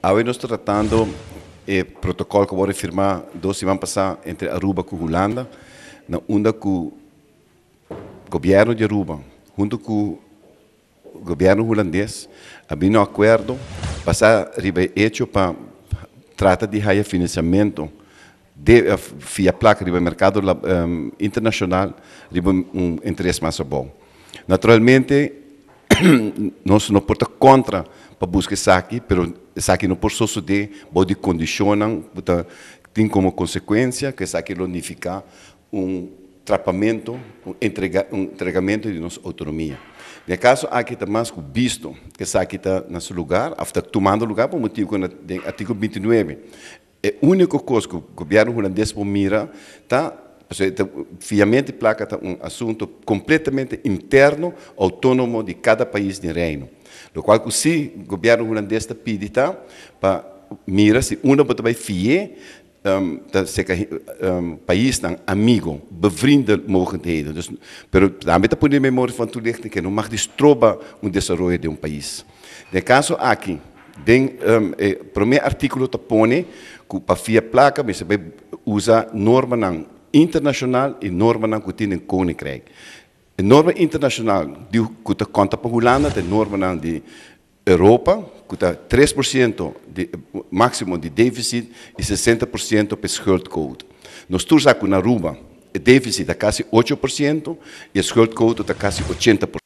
Hoy nos tratando el protocolo que voy a firmar 2 semanas pasadas entre Aruba y Holanda, donde el gobierno de Aruba, junto con el gobierno holandés, había un acuerdo para hecho para tratar de hacer financiamiento via placa do mercado internacional de interesse mais bom. Naturalmente, nós não podemos contra para buscar isso aqui, mas isso aqui não pode suceder, pode condicionar, tem como consequência que isso aqui unificar tratamento, entregamento de nossa autonomia. No caso, aqui está mais visto que isso aqui está nesse lugar, está tomando lugar por motivo do artigo 29. A única coisa que o governo holandês mira está, fiamente placa está assunto completamente interno, autônomo de cada país do reino. O qual, se o governo holandês está pedindo para mirar se uma pode fiar país dan amigo, bevriende mogelijkheden. Dus, pero também está por memória van toelichting que não mag disturbar desenvolvimento de país. No caso aqui, o primeiro artigo está põe que para via placa você vai usar norma internacional e norma que tem em Koninkrijk. A norma internacional que está conta para Holanda, a norma de Europa, que está 3% de máximo de déficit e 60% para schuldquote. Nós estamos aqui na Aruba, o déficit está quase 8% e a schuldquote está quase 80%.